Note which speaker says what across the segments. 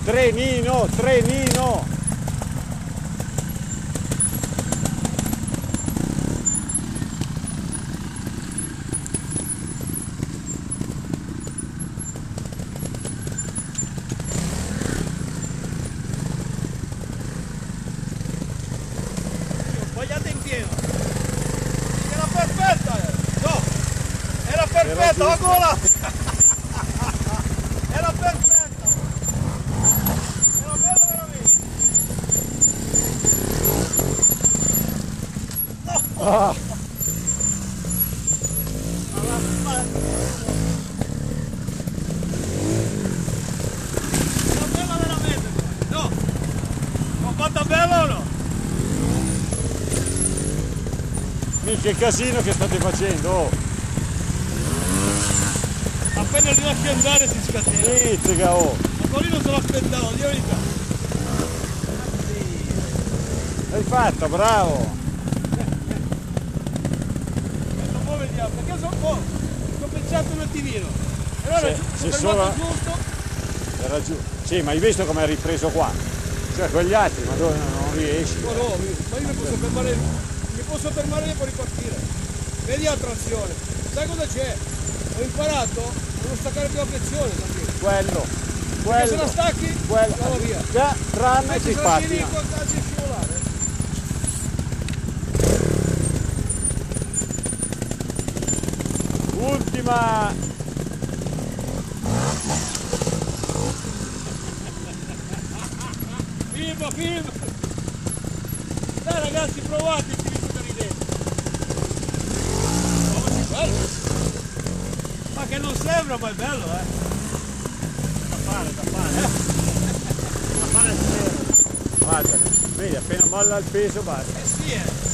Speaker 1: Trenino, trenino!
Speaker 2: Sbagliate in pieno. Era perfetta! No! Era perfetta la gola! Era perfetta! Era bella veramente! No!
Speaker 1: Ah,
Speaker 2: Alla spalla! Era bella veramente! No! L'ho fatta bella o no?
Speaker 1: che casino che state facendo! Oh.
Speaker 2: Appena li lasci andare si scatena!
Speaker 1: Izzica, oh!
Speaker 2: Ma quelli non se l'aspettavo, di verità!
Speaker 1: L'hai fatta, bravo!
Speaker 2: Adesso poi vediamo, perché sono un po', sto pensando un attimino. Allora
Speaker 1: Se
Speaker 2: sono
Speaker 1: solo-
Speaker 2: fermato giusto,
Speaker 1: Era giù. Sì, ma hai visto come hai ripreso qua? Cioè quegli altri, ma dove non riesci?
Speaker 2: ma no, ma io mi posso fermare e poi ripartire. Vedi la trazione, sai cosa c'è? Ho imparato a non staccare più la pressione, capito?
Speaker 1: Quello,
Speaker 2: Perché se la
Speaker 1: quello,
Speaker 2: stacchi,
Speaker 1: quello.
Speaker 2: va via.
Speaker 1: Già, tranne
Speaker 2: Invece
Speaker 1: si
Speaker 2: se la tieni
Speaker 1: pattina.
Speaker 2: qua anzi scivolare.
Speaker 1: Ultima!
Speaker 2: Filma, filma! Dai ragazzi, provate il filtro da ridere. Oh, che bello! Ma che non sembra, ma è bello, eh! Da fare, da fare, eh! Da fare è vero.
Speaker 1: Guarda, vedi, appena molla il peso basta.
Speaker 2: Eh sì, eh!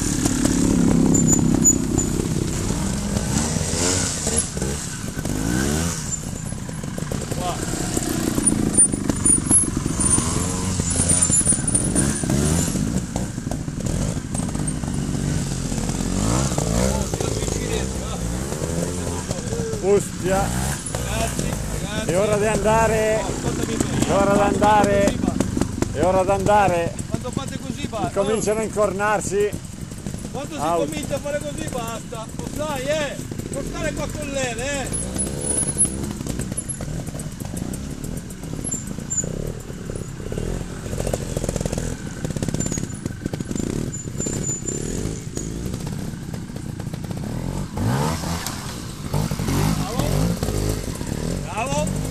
Speaker 2: Guarda.
Speaker 1: Ostia,
Speaker 2: Ragazzi, ragazzi.
Speaker 1: è ora di andare,
Speaker 2: Ascoltami bene.
Speaker 1: è ora di andare, è ora di andare.
Speaker 2: Quando fate così basta.
Speaker 1: Cominciano a incornarsi.
Speaker 2: Quando si
Speaker 1: Out.
Speaker 2: comincia a fare così basta. Lo sai, non stare qua con l'ele, Bravo. Bravo.